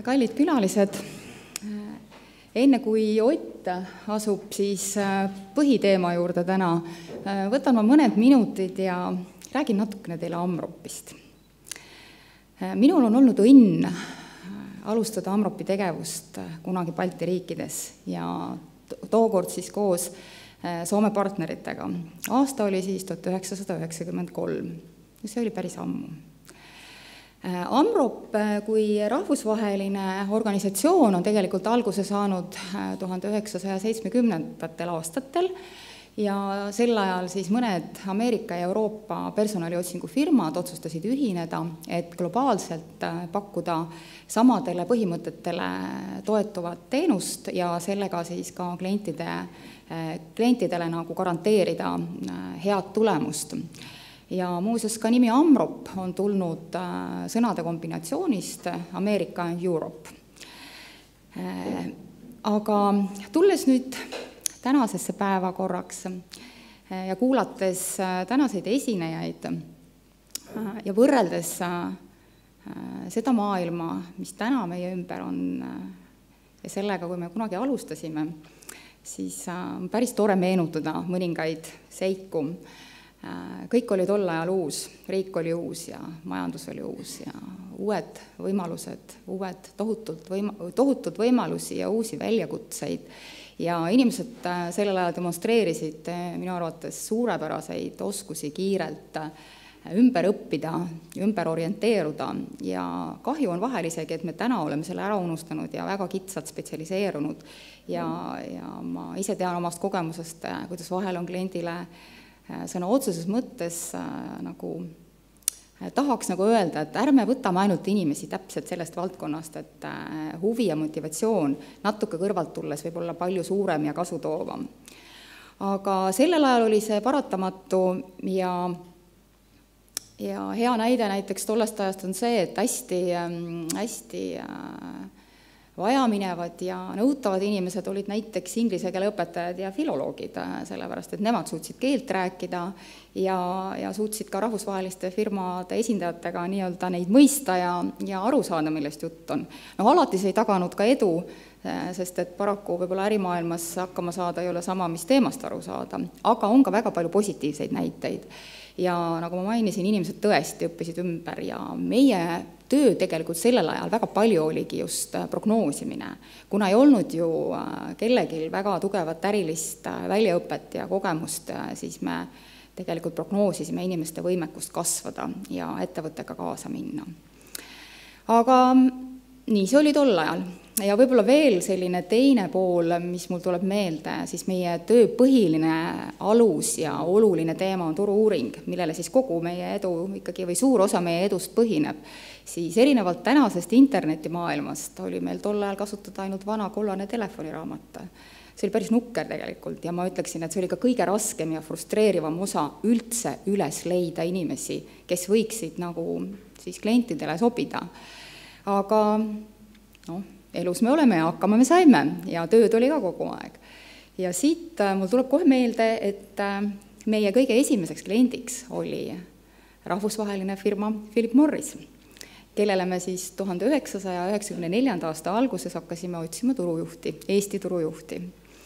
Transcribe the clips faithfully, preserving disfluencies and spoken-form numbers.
Kallid külalised, enne kui Ott asub siis põhiteema juurde täna, võtan ma mõned minutid ja räägin natukene teile Amropist. Minul on olnud õnn alustada Amropi tegevust kunagi Balti riikides ja tookord siis koos Soome partneritega. Aasta oli siis tuhat üheksasada üheksakümmend kolm. See oli päris ammu. Amrop kui rahvusvaheline organisatsioon on tegelikult alguse saanud tuhande üheksasaja seitsmekümnendatel aastatel ja sel ajal siis mõned Ameerika ja Euroopa personaliotsingufirmad otsustasid ühineda, et globaalselt pakkuda samadele põhimõtetele toetuvat teenust ja sellega siis ka klientide, klientidele nagu garanteerida head tulemust. Ja muuseas ka nimi Amrop on tulnud sõnade kombinatsioonist Ameerika and Europe. Aga tulles nüüd tänasesse päeva korraks ja kuulates tänaseid esinejaid ja võrreldes seda maailma, mis täna meie ümber on ja sellega, kui me kunagi alustasime, siis on päris tore meenutada mõningaid seiku. Kõik oli tol ajal uus, riik oli uus ja majandus oli uus ja uued võimalused, uued tohutult võima, tohutud võimalusi ja uusi väljakutseid. Ja inimesed sellel ajal demonstreerisid minu arvates suurepäraseid oskusi kiirelt ümber õppida, ümber orienteeruda ja kahju on vahel isegi, et me täna oleme selle ära unustanud ja väga kitsalt spetsialiseerunud ja, ja ma ise tean omast kogemusest, kuidas vahel on kliendile sõna otseses mõttes nagu tahaks nagu öelda, et ärme võtame ainult inimesi täpselt sellest valdkonnast, et huvi ja motivatsioon natuke kõrvalt tulles võib olla palju suurem ja kasutoovam. Aga sellel ajal oli see paratamatu ja, ja hea näide näiteks tollest ajast on see, et hästi, hästi vajaminevad ja nõutavad inimesed olid näiteks inglise keele õpetajad ja filoloogid, sellepärast et nemad suutsid keelt rääkida ja, ja suutsid ka rahvusvaheliste firmade esindajatega nii-öelda neid mõista ja, ja aru saada, millest jutt on. No alati see ei taganud ka edu, sest et paraku võib-olla ärimaailmas hakkama saada ei ole sama, mis teemast aru saada, aga on ka väga palju positiivseid näiteid. Ja nagu ma mainisin, inimesed tõesti õppisid ümber ja meie töö tegelikult sellel ajal väga palju oligi just prognoosimine. Kuna ei olnud ju kellegil väga tugevat ärilist väljaõpet ja kogemust, siis me tegelikult prognoosisime inimeste võimekust kasvada ja ettevõttega kaasa minna. Aga nii see oli tol ajal. Ja võib-olla veel selline teine pool, mis mul tuleb meelde, siis meie töö põhiline alus ja oluline teema on turu-uuring, millele siis kogu meie edu ikkagi või suur osa meie edust põhineb. Siis erinevalt tänasest internetimaailmast oli meil tol ajal kasutada ainult vana kollane telefoniraamat. See oli päris nukker tegelikult ja ma ütleksin, et see oli ka kõige raskem ja frustreerivam osa üldse üles leida inimesi, kes võiksid nagu siis klientidele sobida. Aga noh, elus me oleme ja hakkama me saime ja tööd oli ka kogu aeg. Ja siit mul tuleb kohe meelde, et meie kõige esimeseks kliendiks oli rahvusvaheline firma Philip Morris, kellele me siis tuhande üheksasaja üheksakümne neljanda aasta alguses hakkasime otsima turujuhti, Eesti turujuhti.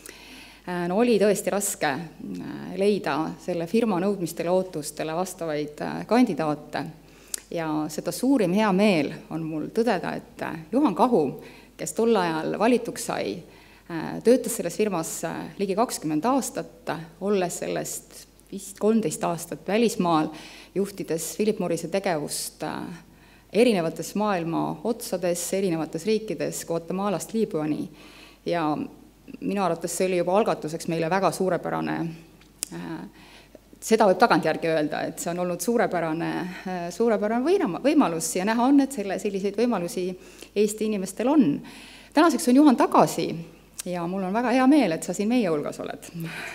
No oli tõesti raske leida selle firma nõudmistele ootustele vastavaid kandidaate ja seda suurim hea meel on mul tõdeda, et Juhan Kahu, kes tol ajal valituks sai, töötas selles firmas ligi kakskümmend aastat, olles sellest vist kolmteist aastat välismaal, juhtides Philip Morrise tegevust erinevates maailma otsades, erinevates riikides, Guatemalast Liibüani ja minu arvates see oli juba algatuseks meile väga suurepärane, seda võib tagantjärgi öelda, et see on olnud suurepärane, suurepärane võimalus ja näha on, et selle, selliseid võimalusi Eesti inimestel on. Tänaseks on Juhan tagasi ja mul on väga hea meel, et sa siin meie hulgas oled.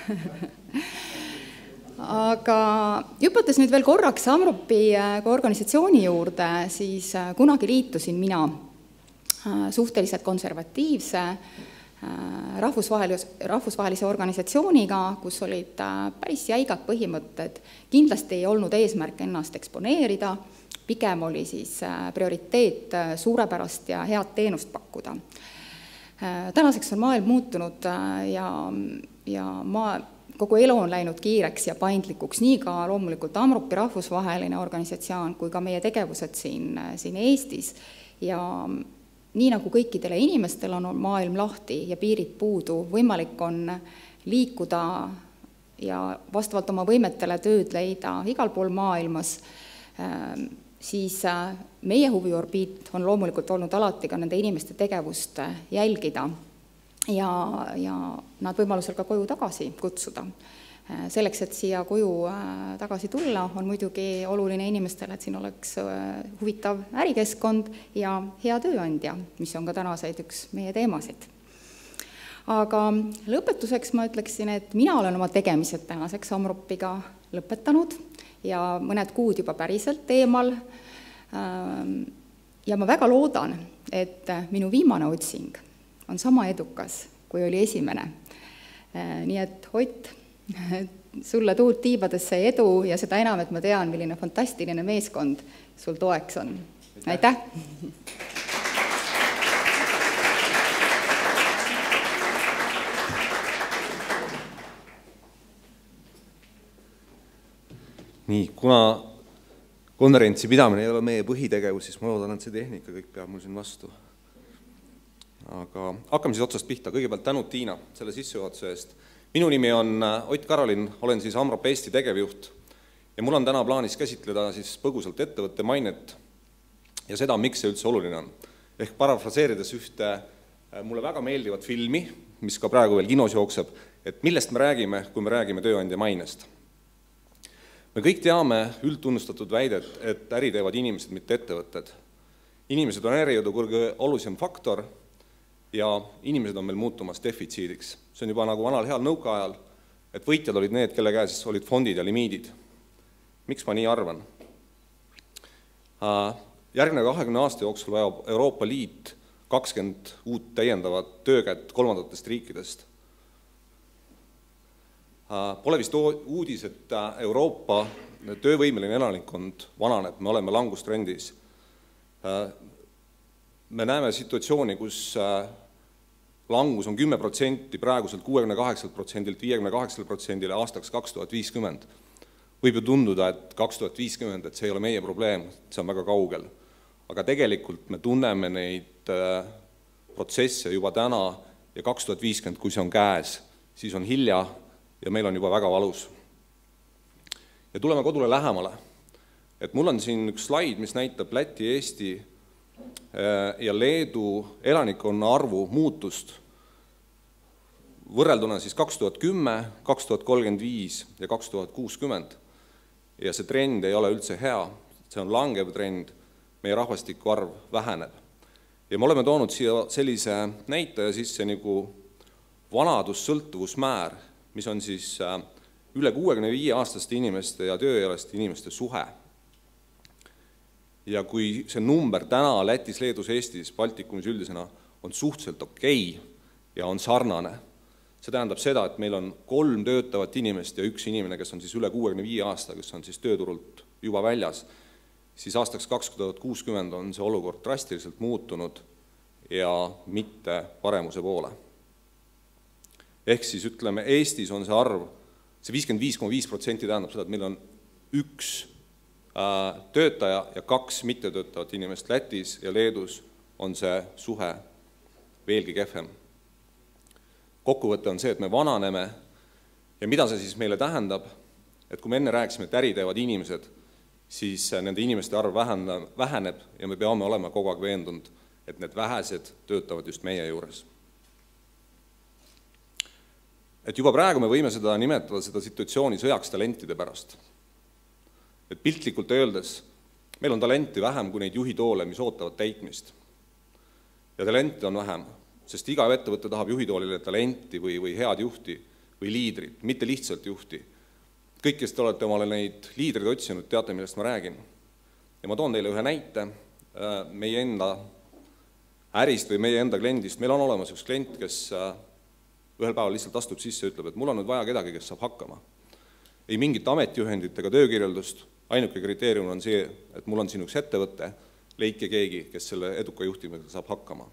Aga hüpates nüüd veel korraks Amropi organisatsiooni juurde, siis kunagi liitusin mina suhteliselt konservatiivse rahvusvahelise, rahvusvahelise organisatsiooniga, kus olid päris jäigad põhimõtted. Kindlasti ei olnud eesmärk ennast eksponeerida, pigem oli siis prioriteet suurepärast ja head teenust pakkuda. Tänaseks on maailm muutunud ja, ja maa, kogu elu on läinud kiireks ja paindlikuks, nii ka loomulikult Amrupi rahvusvaheline organisatsioon kui ka meie tegevused siin, siin Eestis. Ja nii nagu kõikidele inimestel on maailm lahti ja piirid puudu, võimalik on liikuda ja vastavalt oma võimetele tööd leida igal pool maailmas, siis meie huviorbiit on loomulikult olnud alati ka nende inimeste tegevust jälgida ja, ja nad võimalusel ka koju tagasi kutsuda. Selleks, et siia koju tagasi tulla, on muidugi oluline inimestele, et siin oleks huvitav ärikeskkond ja hea tööandja, mis on ka tänaseid üks meie teemasid. Aga lõpetuseks ma ütleksin, et mina olen oma tegemised tänaseks Amrupiga lõpetanud ja mõned kuud juba päriselt eemal. Ja ma väga loodan, et minu viimane otsing on sama edukas, kui oli esimene. Nii et Ott, sulle tuult tiibadesse edu ja seda enam, et ma tean, milline fantastiline meeskond sul toeks on. Aitäh! Nii, kuna konverentsi pidamine ei ole meie põhitegevus, siis ma loodan, et see tehnika kõik peab mul siin vastu. Aga hakkame siis otsast pihta. Kõigepealt tänud Tiina selle sissejuhatuse eest. Minu nimi on Ott Karolin, olen siis Amrop Eesti tegevjuht ja mul on täna plaanis käsitleda siis põgusalt ettevõtte mainet ja seda, miks see üldse oluline on. Ehk parafraseerides ühte mulle väga meeldivat filmi, mis ka praegu veel kinos jookseb, et millest me räägime, kui me räägime tööandja mainest. Me kõik teame üldtunnustatud väidet, et äri teevad inimesed, mitte ettevõtted. Inimesed on ärijodu kõrge olulisem faktor ja inimesed on meil muutumas defitsiidiks. See on juba nagu vanal heal nõukaajal, et võitjad olid need, kelle käes olid fondid ja limiidid. Miks ma nii arvan? Järgne kahekümne aasta jooksul vajab Euroopa Liit kakskümmend uut täiendavat töökätt kolmandatest riikidest. Pole vist uudis, et Euroopa töövõimeline elanikkond vananeb, me oleme langustrendis. Me näeme situatsiooni, kus langus on kümme protsenti, praeguselt kuuekümne kaheksa protsendilt viiekümne kaheksa protsendile aastaks kaks tuhat viiskümmend. Võib ju tunduda, et kaks tuhat viiskümmend, et see ei ole meie probleem, see on väga kaugel. Aga tegelikult me tunneme neid protsesse juba täna ja kaks tuhat viiskümmend, kui see on käes, siis on hilja ja meil on juba väga valus. Ja tuleme kodule lähemale. Et mul on siin üks slaid, mis näitab Läti, Eesti ja Leedu elanikkonna arvu muutust võrrelduna siis kaks tuhat kümme, kaks tuhat kolmkümmend viis ja kaks tuhat kuuskümmend. Ja see trend ei ole üldse hea, see on langev trend, meie rahvastiku arv väheneb. Ja me oleme toonud siia sellise näitaja sisse nagu vanadussõltuvusmäär, mis on siis üle kuuekümne viie aastaste inimeste ja tööealiste inimeste suhe. Ja kui see number täna Lätis, Leedus, Eestis, Baltikumis üldisena on suhteliselt okei ja on sarnane, see tähendab seda, et meil on kolm töötavat inimest ja üks inimene, kes on siis üle kuuekümne viie aasta, kes on siis tööturult juba väljas, siis aastaks kaks tuhat kuuskümmend on see olukord drastiliselt muutunud ja mitte paremuse poole. Ehk siis ütleme, Eestis on see arv, see viiskümmend viis koma viis protsenti tähendab seda, et meil on üks töötaja ja kaks mittetöötavat inimest. Lätis ja Leedus on see suhe veelgi kehvem. Kokkuvõte on see, et me vananeme ja mida see siis meile tähendab, et kui me enne rääkisime, et äri teevad inimesed, siis nende inimeste arv väheneb ja me peame olema kogu aeg veendunud, et need vähesed töötavad just meie juures. Et juba praegu me võime seda nimetada seda situatsiooni sõjaks talentide pärast. Et piltlikult öeldes, meil on talenti vähem kui neid juhitoole, mis ootavad täitmist. Ja talenti on vähem, sest iga ettevõte tahab juhitoolile talenti või, või head juhti või liidrit, mitte lihtsalt juhti. Kõik, kes te olete omale neid liidrid otsinud, teate, millest ma räägin. Ja ma toon teile ühe näite meie enda ärist või meie enda kliendist. Meil on olemas üks klient, kes ühel päeval lihtsalt astub sisse ja ütleb, et mul on nüüd vaja kedagi, kes saab hakkama. Ei mingit ametijuhendit ega töökirjeldust, ainuke kriteerium on see, et mul on siin üks ettevõte, leidke keegi, kes selle eduka juhtimisega saab hakkama.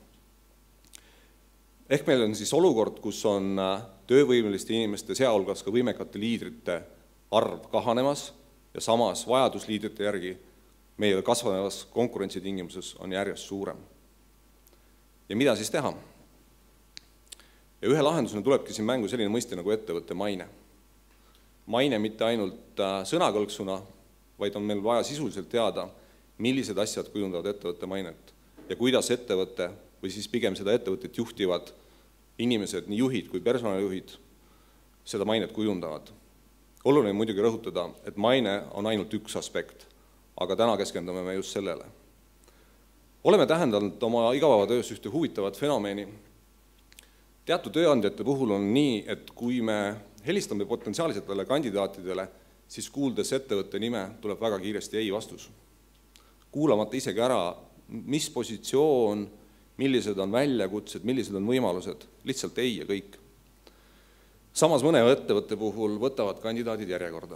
Ehk meil on siis olukord, kus on töövõimeliste inimeste, sealhulgas ka võimekate liidrite arv kahanemas ja samas vajadusliidrite järgi meie kasvanevas konkurentsitingimuses on järjest suurem. Ja mida siis teha? Ja ühe lahendusena tulebki siin mängu selline mõiste nagu ettevõtte maine. Maine mitte ainult sõnakõlksuna, vaid on meil vaja sisuliselt teada, millised asjad kujundavad ettevõtte mainet ja kuidas ettevõtte või siis pigem seda ettevõtet juhtivad inimesed, nii juhid kui personalijuhid, seda mainet kujundavad. Oluline muidugi rõhutada, et maine on ainult üks aspekt, aga täna keskendume me just sellele. Oleme tähendanud oma igapäevatöös ühte huvitavat fenomeni. Teatud tööandjate puhul on nii, et kui me helistame potentsiaalsetele kandidaatidele, siis kuuldes ettevõtte nime tuleb väga kiiresti ei vastus. Kuulamata isegi ära, mis positsioon, millised on väljakutsed, millised on võimalused, lihtsalt ei ja kõik. Samas mõne ettevõtte puhul võtavad kandidaadid järjekorda.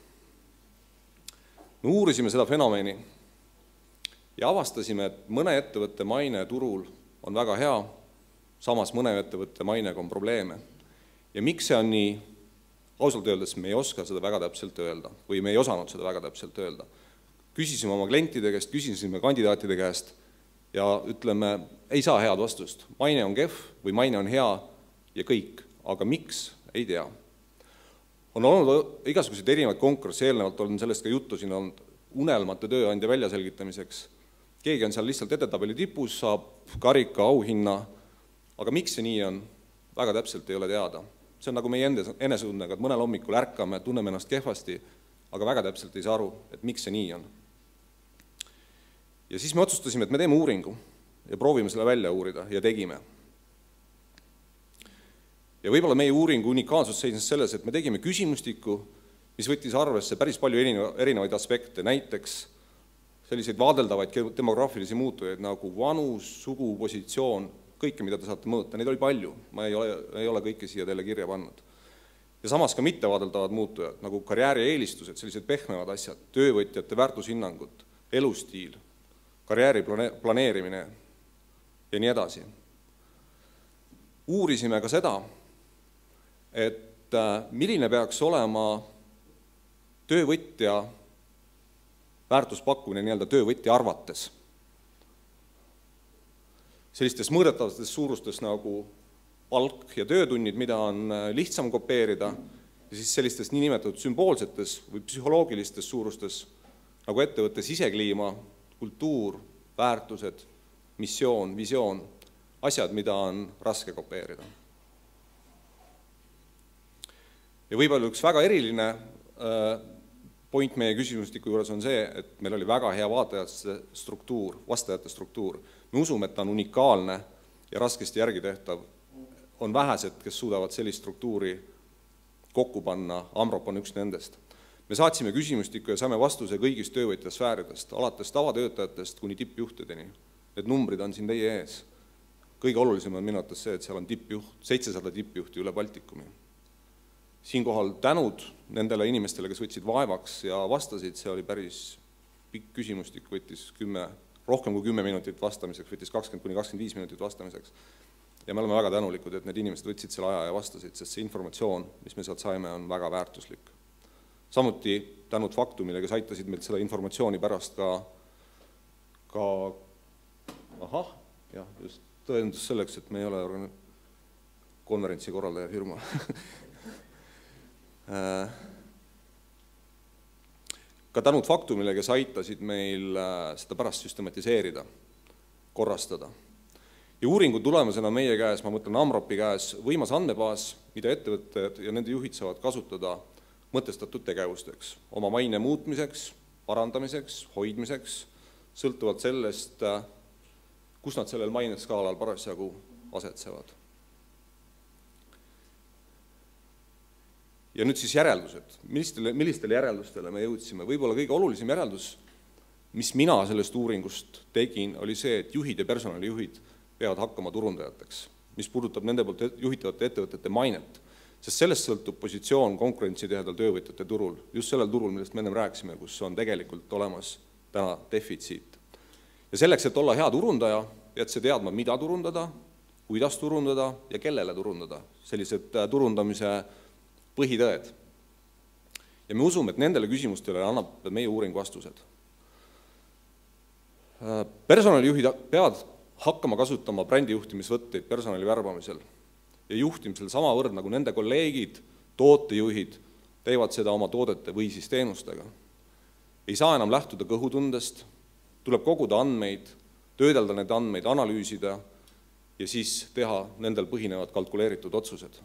Me uurisime seda fenomeni ja avastasime, et mõne ettevõtte maine turul on väga hea, samas mõne ettevõtte mainega on probleeme. Ja miks see on nii? Ausalt öeldes me ei oska seda väga täpselt öelda või me ei osanud seda väga täpselt öelda. Küsisime oma klientide käest, küsisime kandidaatide käest ja ütleme, ei saa head vastust. Maine on kehv või maine on hea ja kõik, aga miks? Ei tea. On olnud igasuguseid erinevaid konkursse, eelnevalt on sellest ka juttu, siin on unelmate tööandja väljaselgitamiseks. Keegi on seal lihtsalt edetabeli tipus, saab karika, auhinna, aga miks see nii on? Väga täpselt ei ole teada. See on nagu meie enesetundega, et mõnel hommikul ärkame, tunneme ennast kehvasti, aga väga täpselt ei saa aru, et miks see nii on. Ja siis me otsustasime, et me teeme uuringu ja proovime selle välja uurida ja tegime. Ja võib-olla meie uuringu unikaalsus seisnes selles, et me tegime küsimustiku, mis võttis arvesse päris palju erinevaid aspekte, näiteks selliseid vaadeldavaid demograafilisi muutujaid nagu vanus, sugu, positsioon, kõike, mida te saate mõõta, neid oli palju, ma ei ole, ei ole kõike siia teile kirja pannud. Ja samas ka mittevaadeldavad muutujad, nagu karjääri eelistused, sellised pehmevad asjad, töövõtjate väärtushinnangud, elustiil, karjääri planeerimine ja nii edasi. Uurisime ka seda, et milline peaks olema töövõtja väärtuspakkumine nii-öelda töövõtja arvates. Sellistes mõõdetavates suurustes nagu palk ja töötunnid, mida on lihtsam kopeerida, ja siis sellistes niinimetatud sümboolsetes või psühholoogilistes suurustes nagu ettevõtte sisekliima, kultuur, väärtused, missioon, visioon, asjad, mida on raske kopeerida. Ja võib-olla üks väga eriline point meie küsimustiku juures on see, et meil oli väga hea vaatajate struktuur, vastajate struktuur. Me usume, et ta on unikaalne ja raskesti järgi tehtav. On vähesed, kes suudavad sellist struktuuri kokku panna, Amrop on üks nendest. Me saatsime küsimustiku ja saime vastuse kõigist töövõtja sfääridest, alates tavatöötajatest kuni tippjuhtideni. Need numbrid on siin teie ees. Kõige olulisem on minu arvates see, et seal on tippjuht, seitsesada tippjuhti üle Baltikumi. Siinkohal tänud nendele inimestele, kes võtsid vaevaks ja vastasid, see oli päris pikk küsimustik, võttis kümme, rohkem kui kümme minutit vastamiseks, võttis kakskümmend kuni kakskümmend viis minutit vastamiseks. Ja me oleme väga tänulikud, et need inimesed võtsid selle aja ja vastasid, sest see informatsioon, mis me sealt saime, on väga väärtuslik. Samuti tänud Faktumile, kes aitasid meilt seda informatsiooni pärast ka, ka ahah, jah, just tõendus selleks, et me ei ole konverentsi korraldaja firma. Ka tänud Faktumile, kes aitasid meil seda pärast süstematiseerida, korrastada. Ja uuringu tulemusena meie käes, ma mõtlen Amropi käes, võimas andmebaas, mida ettevõtted ja nende juhid saavad kasutada mõtestatud tegevusteks, oma maine muutmiseks, parandamiseks, hoidmiseks, sõltuvalt sellest, kus nad sellel maineskaalal parasjagu asetsevad. Ja nüüd siis järeldused. Millistele, millistele järeldustele me jõudsime? Võib-olla kõige olulisem järeldus, mis mina sellest uuringust tegin, oli see, et juhid ja personalijuhid peavad hakkama turundajateks, mis puudutab nende poolt juhitavate ettevõtete mainet. sest sellest sõltub positsioon konkurentsitihedal töövõtjate turul, just sellel turul, millest me ennem rääkisime, kus on tegelikult olemas täna defitsiit. Ja selleks, et olla hea turundaja, et see teadma, mida turundada, kuidas turundada ja kellele turundada, sellised turundamise põhitõed. Ja me usume, et nendele küsimustele annab meie uuring vastused. Personalijuhid peavad hakkama kasutama brändijuhtimisvõtteid personali värbamisel ja juhtimisel samavõrd, nagu nende kolleegid, tootejuhid teevad seda oma toodete või siis teenustega. Ei saa enam lähtuda kõhutundest, tuleb koguda andmeid, töödelda need andmeid, analüüsida ja siis teha nendel põhinevad kalkuleeritud otsused.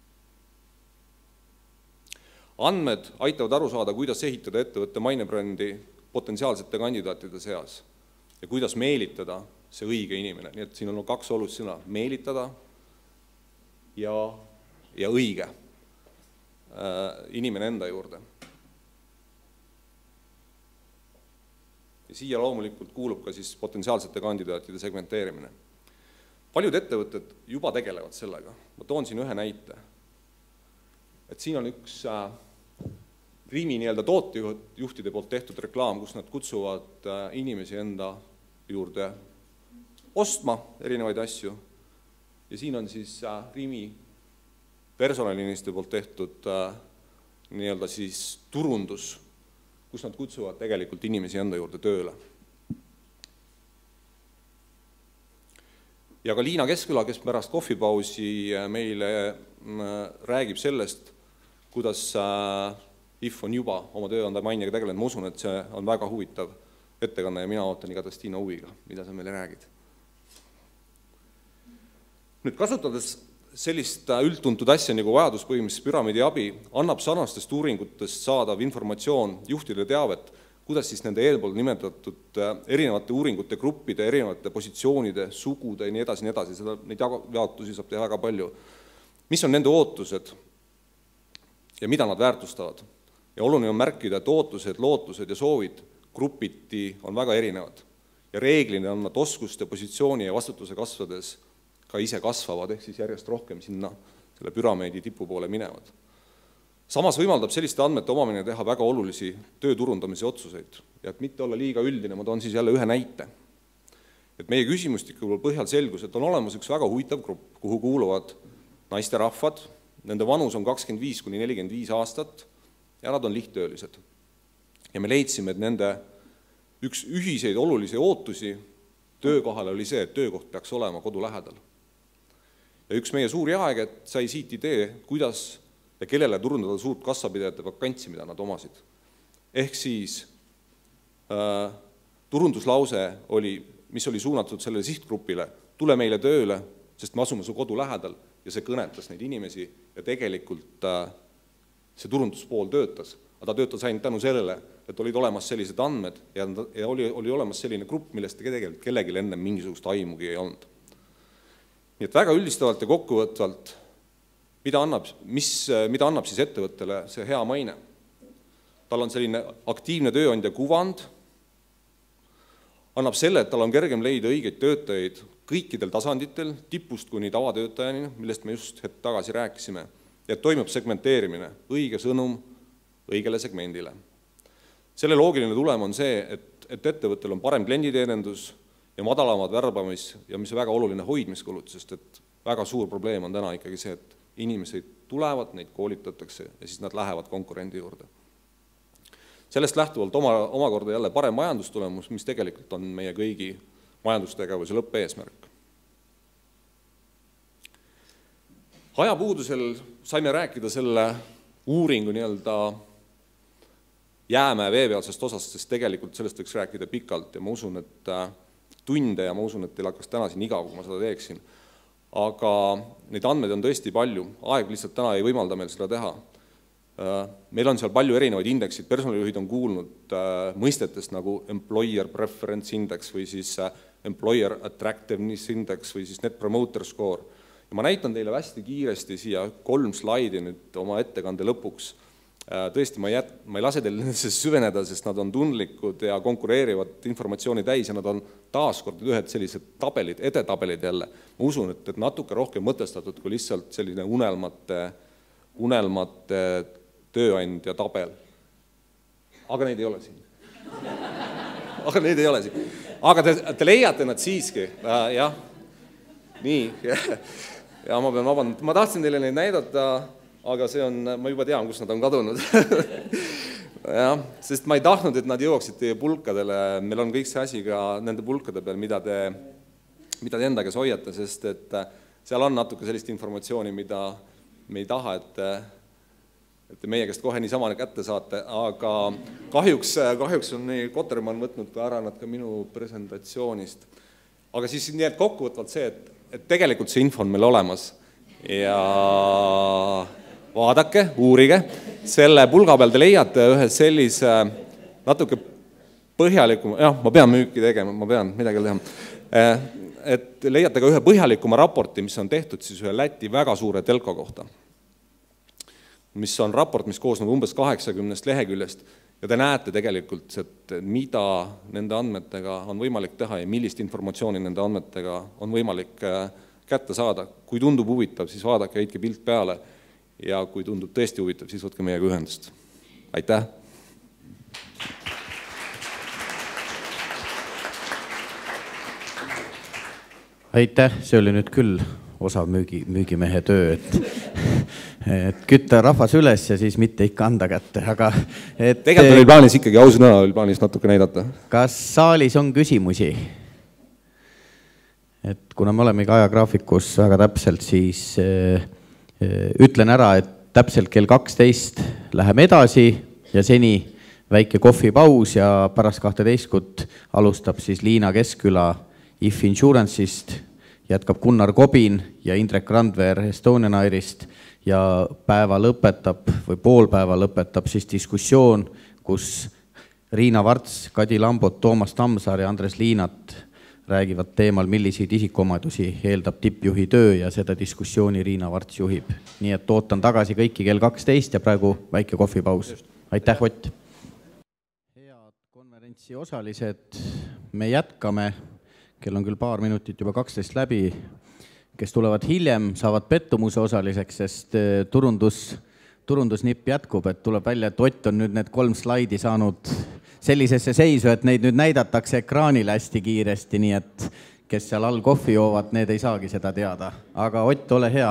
Andmed aitavad aru saada, kuidas ehitada ettevõtte mainebrändi potentsiaalsete kandidaatide seas ja kuidas meelitada see õige inimene. Nii et siin on kaks olulist sõna, meelitada ja, ja õige äh, inimene enda juurde. Ja siia loomulikult kuulub ka siis potentsiaalsete kandidaatide segmenteerimine. Paljud ettevõtted juba tegelevad sellega. Ma toon siin ühe näite. Et siin on üks äh, Riimi nii-öelda tootejuhtide poolt tehtud reklaam, kus nad kutsuvad äh, inimesi enda juurde ostma erinevaid asju. Ja siin on siis äh, Riimi personalinimeste poolt tehtud äh, nii-öelda siis turundus, kus nad kutsuvad tegelikult inimesi enda juurde tööle. Ja ka Liina Keskküla, kes pärast kohvipausi meile räägib sellest, kuidas I F on juba oma tööandja mainega tegelenud. Ma usun, et see on väga huvitav ettekanne ja mina ootan igatahes Tiina huviga, mida sa meile räägid. Nüüd kasutades sellist üldtuntud asja nagu vajaduspõhimõttelises püramiidi abi, annab sarnastest uuringutest saadav informatsioon juhtide teavet, kuidas siis nende eelpool nimetatud erinevate uuringute gruppide, erinevate positsioonide, sugude ja nii edasi, nii edasi. Seda, neid jaotusi saab teha väga palju. Mis on nende ootused ja mida nad väärtustavad? Ja oluline on märkida, et ootused, lootused ja soovid grupiti on väga erinevad. Ja reeglina on nad oskuste, positsiooni ja vastutuse kasvades ka ise kasvavad, ehk siis järjest rohkem sinna selle püramiidi tipu poole minevad. Samas võimaldab selliste andmete omamine teha väga olulisi tööturundamise otsuseid. Ja et mitte olla liiga üldine, ma toon siis jälle ühe näite. Et meie küsimustiku põhjal selgus, et on olemas üks väga huvitav grupp, kuhu kuuluvad naisterahvad, nende vanus on kakskümmend viis kuni nelikümmend viis aastat ja nad on lihttöölised. Ja me leidsime, et nende üks ühiseid olulisi ootusi töökohale oli see, et töökoht peaks olema kodu lähedal. Ja üks meie suuri aeg-et sai siit idee, kuidas ja kellele turundada suurt kassapidajate vakantsi, mida nad omasid. Ehk siis äh, turunduslause oli, mis oli suunatud sellele sihtgrupile, tule meile tööle, sest me asume su kodu lähedal ja see kõnetas neid inimesi ja tegelikult äh, see turunduspool töötas. Aga ta töötas ainult tänu sellele, et olid olemas sellised andmed ja, ja oli, oli olemas selline grupp, millest tegelikult kellelgi enne mingisugust aimugi ei olnud. Nii et väga üldistavalt ja kokkuvõtvalt, mida annab, mis, mida annab siis ettevõttele see hea maine? Tal on selline aktiivne tööandja kuvand, annab selle, et tal on kergem leida õigeid töötajaid kõikidel tasanditel, tipust kuni tavatöötajani, millest me just hetk tagasi rääkisime, ja toimub segmenteerimine, õige sõnum õigele segmendile. Selle loogiline tulem on see, et, et ettevõttel on parem klienditeenindus ja madalamad värbamis ja mis on väga oluline hoidmiskulut, sest et väga suur probleem on täna ikkagi see, et inimesed tulevad, neid koolitatakse ja siis nad lähevad konkurendi juurde. Sellest lähtuvalt oma, omakorda jälle parem majandustulemus, mis tegelikult on meie kõigi majandustegevuse lõppeesmärk. Ajapuudusel saime rääkida selle uuringu nii-öelda jäämäe veepealsest osast, sest tegelikult sellest võiks rääkida pikalt ja ma usun, et tunde ja ma usun, et teil hakkas täna siin igav, kui ma seda teeksin. Aga neid andmeid on tõesti palju, aeg lihtsalt täna ei võimalda meil seda teha. Meil on seal palju erinevaid indeksid, personalijuhid on kuulnud mõistetest nagu Employer Preference Index või siis Employer Attractiveness Index või siis Net Promoter Score. Ja ma näitan teile hästi kiiresti siia kolm slaidi nüüd oma ettekande lõpuks. Tõesti, ma ei, jät, ma ei lase teil nendesse süveneda, sest nad on tundlikud ja konkureerivad informatsiooni täis ja nad on taaskord ühed sellised tabelid, edetabelid jälle. Ma usun, et, et natuke rohkem mõtestatud kui lihtsalt selline unelmate unelmate tööandja tabel. Aga neid ei ole siin. Aga neid ei ole siin. Aga te, te leiate nad siiski. Äh, jah. Nii. Ja ma pean vabandama. Ma tahtsin teile neid näidata, aga see on, ma juba tean, kus nad on kadunud. Ja, sest ma ei tahtnud, et nad jõuaksid teie pulkadele. Meil on kõik see asi ka nende pulkade peal, mida te, mida te enda käes hoiate, sest et seal on natuke sellist informatsiooni, mida me ei taha, et, et te meie käest kohe niisama kätte saate, aga kahjuks, kahjuks on nii Kotermann võtnud ka ära nad ka minu presentatsioonist. Aga siis nii, et kokkuvõtvalt see, et, et tegelikult see info on meil olemas ja vaadake, uurige. Selle pulga peal te leiate ühe sellise natuke põhjalikuma, jah, ma pean müüki tegema, ma pean midagi teha, et leiate ka ühe põhjalikuma raporti, mis on tehtud siis ühe Läti väga suure telko kohta, mis on raport, mis koosneb umbes kaheksakümnest leheküljest ja te näete tegelikult, et mida nende andmetega on võimalik teha ja millist informatsiooni nende andmetega on võimalik kätte saada. Kui tundub huvitav, siis vaadake, heitke pilt peale. Ja kui tundub tõesti huvitav, siis võtke meiega ühendust. Aitäh! Aitäh, see oli nüüd küll osa müügi, müügimehe töö, et, et kütta rahvas üles ja siis mitte ikka anda kätte. Aga et, tegelikult oli plaanis ikkagi ausõna, oli plaanis natuke näidata. Kas saalis on küsimusi? Et kuna me olemegi ajagraafikus väga täpselt, siis ütlen ära, et täpselt kell kaksteist läheme edasi ja seni väike kohvipaus ja pärast kahteteistkut alustab siis Liina Keskküla If Insurance'ist, jätkab Gunnar Kobin ja Indrek Randver Estonian Airist ja päeva lõpetab või poolpäeva lõpetab siis diskussioon, kus Riina Varts, Kadi Lambot, Toomas Tamsaar ja Andres Liinat räägivad teemal, milliseid isikuomadusi eeldab tippjuhi töö ja seda diskussiooni Riina Varts juhib. Nii et ootan tagasi kõiki kell kaksteist ja praegu väike kohvipaus. Aitäh, Ott! Head konverentsi osalised, me jätkame. Kell on küll paar minutit juba kaksteist läbi. Kes tulevad hiljem, saavad pettumuse osaliseks, sest turundus, turundusnipp jätkub, et tuleb välja, et Ott on nüüd need kolm slaidi saanud sellisesse seisu, et neid nüüd näidatakse ekraanile hästi kiiresti, nii et kes seal all kohvi joovad, need ei saagi seda teada. Aga Ott, ole hea.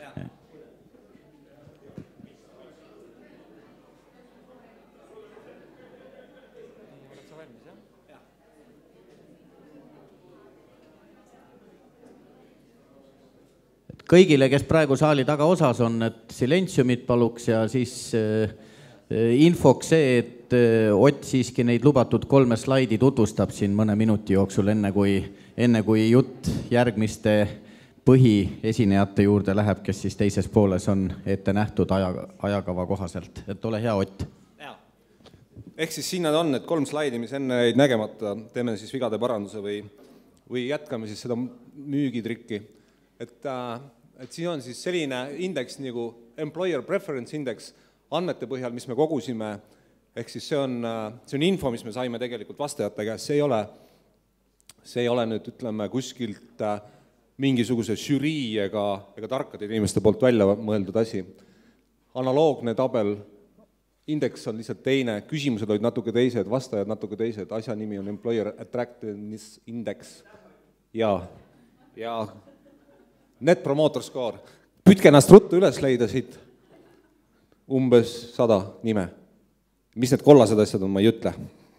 Kõigile, kes praegu saali taga osas on, et silentsiumit paluks ja siis infoks see, et Ott siiski neid lubatud kolme slaidi tutvustab siin mõne minuti jooksul, enne kui, enne kui jutt järgmiste põhiesinejate juurde läheb, kes siis teises pooles on ette nähtud aja, ajakava kohaselt. Et ole hea, Ott. Ehk siis siin on need kolm slaidi, mis enne jäid nägemata, teeme siis vigade paranduse või, või jätkame siis seda müügitrikki. Et, et siin on siis selline indeks nagu Employer Preference Index andmete põhjal, mis me kogusime, ehk siis see on, see on info, mis me saime tegelikult vastajate käest, see ei ole, see ei ole nüüd, ütleme, kuskilt mingisuguse žürii ega, ega tarkade inimeste poolt välja mõeldud asi. Analoogne tabel, indeks on lihtsalt teine, küsimused olid natuke teised, vastajad natuke teised, asja nimi on Employer Attractiveness Index ja, ja Net Promoter Score. Pütke ennast ruttu üles leida siit umbes sada nime. Mis need kollased asjad on, ma ei ütle.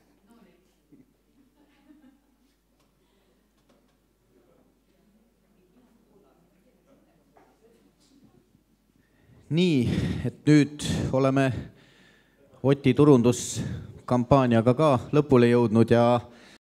Nii, et nüüd oleme Oti turunduskampaaniaga ka lõpule jõudnud ja